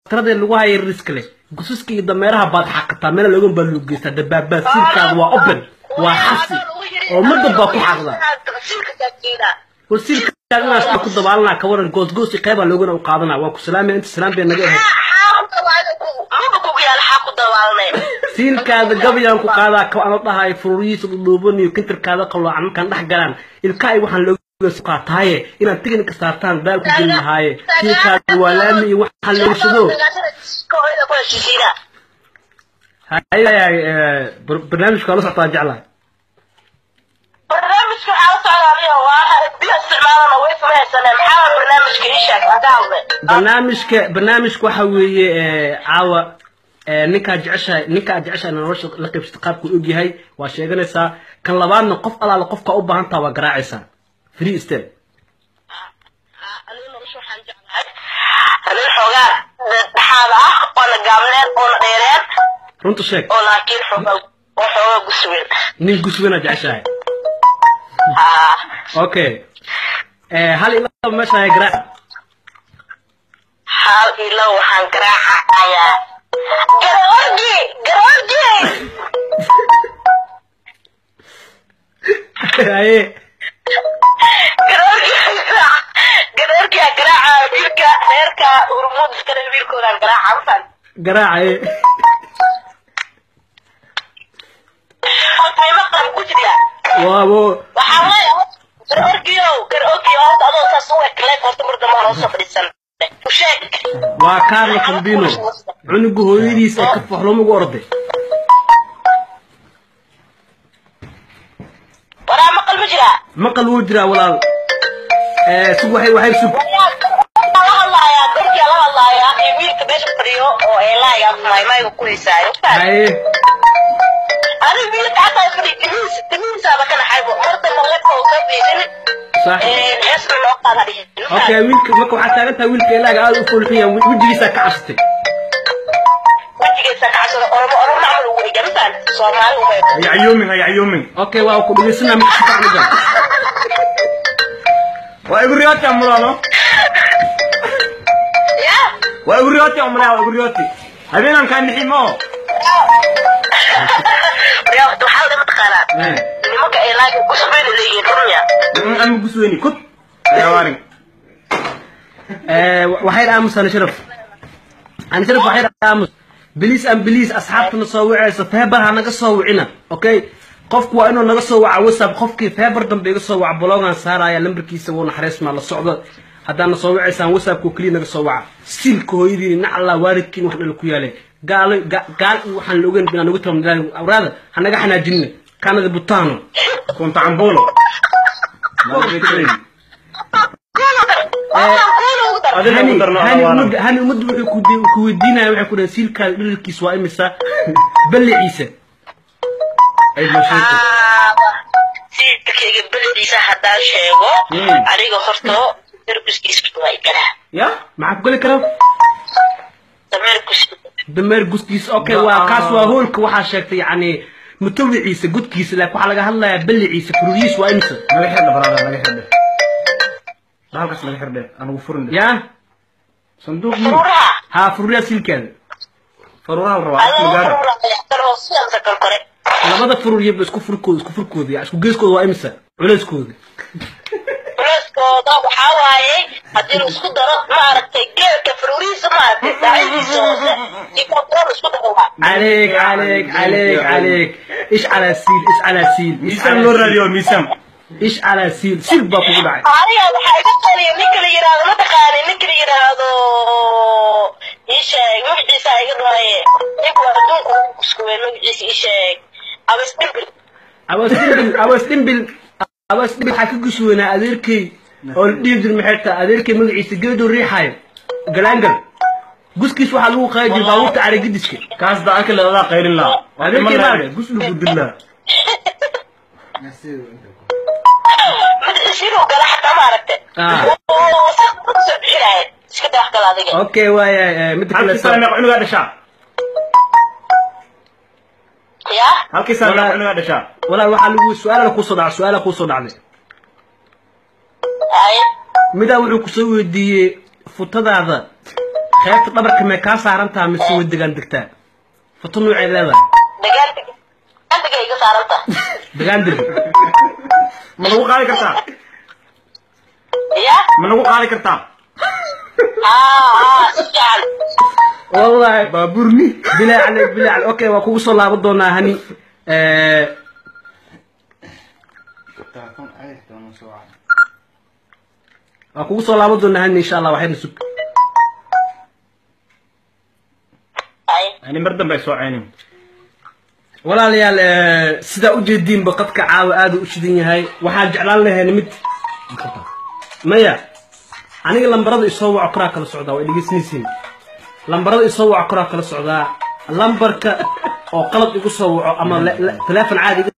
ترى اللي هو هاي الريسك له قصصك دميرها بعد حقتها من لوجن بلوجيس دبابات سيركاد وأوبن وحسي ومدة باكو حقنا والسيركاد أنا أشتكي دبالنا كورن جوز قيبة لوجن وقاضنا وكو سلامي أنت سلام بين نجاه سيركاد قبل أن قاضا كأنا طهاي فروريس ودوبني وكنت كذا قلوا عن كان دحجران الكاي وحن لوجن سقط هاي إن تيجي كسرتان ذلك كل هاي سيركاد ولامي وحن لوجن شدو هاي برنامج خلاص أطلع له برنامج على عليه واحد بيه استعمالنا ويسمع سنة محاول برنامج وحوي عاوة ninka jecesha nolosha la qaybsata qaabku og yahay waa sheeganaysaa kan labaadna qof alaala qofka u baahan tahay waa garaacaysaa free style runta sheeg nin guswina jeceshahay okay hal ilaa meesha ay garaac hal ilaa waxaan garaacayaa ايه قرارك قراعه بيرك هيركا ورمود اسكله بيركودان قراعه وصل قراعه ايه انت ما مقام كجريا واو وحاول قراركيو هذا ادو ساسوي كليك horta mar dama loo soo fadhiisan وشيك waa Carlo Cambino cunugu hooyadiisa ka faxlo ugu orday wara maqal majira maqal wuu jira walaal sug waxay sug Allah ya dadki Allah ya wiilka meesha fadhiyo oo eelaya maymay ku leeyahay ay ani wiilka xataa fadhiyo saaba kana xaybo horta ma leeyahay oo qabeen صح اسم الوقت هذه اوكي ويلك ماكو حتى انت ويلك لا قاعد فولحيا وجهيسا كعشتي وجهيسا كعشتي انا نعمل وجه مثلا سومالي يا عيومي اوكي واو كبسنا من تاع واغريوتي امرانو يا واغريوتي واغريوتي هبينا كان نحيمو يا اخت حاول متقالات لما كان لاقي قسمين اللي يدنيا أنا قسويني كت يا واري وحيد أمس أنا شرف وحيد أمس بليس أصحابنا صوّع فهبر هنقصوّعنا أوكي قفك وإنه نقصوّع وسب قفك فهبر دم بيقصوّع بلوغان سارة يا لمبركي سوون حريص مع الصعدة هذا نصوّع سان وسب كوكلي نقصوّع سيل كويدي نعلا واردكين وحنا الكويالي قال وحنا لوجن بنا نقطهم دلائل أوراد هنجحنا جنة كان ذا بطانو كنت عم بولو هاني مد كودينا waxay ku rasiilka dhirkiis waa imisa bal ciise ay mashaaqo siilkayga baldiisa hadaa sheego aniga horto dhirkiis waa igala ya maxaa kale karo dameer guskiis okay waa kaas waa hoolka waxa sheegtay yani mutawiciisa gudkiisa la waxa laga hadlayaa bal ciise furiis waa imisa laga xidho barada laga xidho halkaas laga xidho anigu furin ya صندوق ها فروريا سيلكان فرورها الرواح لماذا فروريا بس كفر يعني اسكو جيسكود waa imisa culayskooda waxa waaye hadii uu isku daro ma aragtay geelka فروريسا ma aragtay daaciisa isku daro عليك ايش على سيل ميسان لو راديو ميسان ايش على سيل باكو دحay aniga waxa iga qaliyo ninka la yiraahdo ma taqaanay ninka la yiraahdo isheeg magaciisa iga dhawaaye ninka waa adduunka isku weyn magaciisa isheeg awas dimbil xaki gusweena adeerkay oo dhiibdir maxayta adeerkay magaciisa geedo riixay galangal guskiis waxa lagu qaadi baawurta arigidiska kaas daanka la qayrin la adeerkay baa guslu gudilla شنو قال حتى ما عرفت اوكي ويا مثل سلام عنو هذا شعب يا هلكي سلام عنو هذا شعب ولا waxa lagu su'aala ku soo dhacday ay mida wuxuu ku soo weydiiyay futadaada خيبت دبرك ما كا سارنتا mise way degan degtaa fatun waxay leedahay degan iga saaranta degan deg ma lagu qaadi kartaa ya ma lagu qaadi kartaa sijaal wallahi baaburni bilaa عليك okay waa kugu soo laaban doonaa hani telefoon ay doona soo ah waa kugu soo laaban doonaa hani insha Allah waxayna sug ani mar dambe soo ceenin walaalayaal sida u jeedin baqadka caawa aad u shidan yahay waxaan jeclaan lahayn mid maya aniga lambarada isoo wac kara kala socdaa way dhigisniisiin lambarada isoo wac kara kala socdaa lambarka oo qalad igu soo waco ama telefoon caadi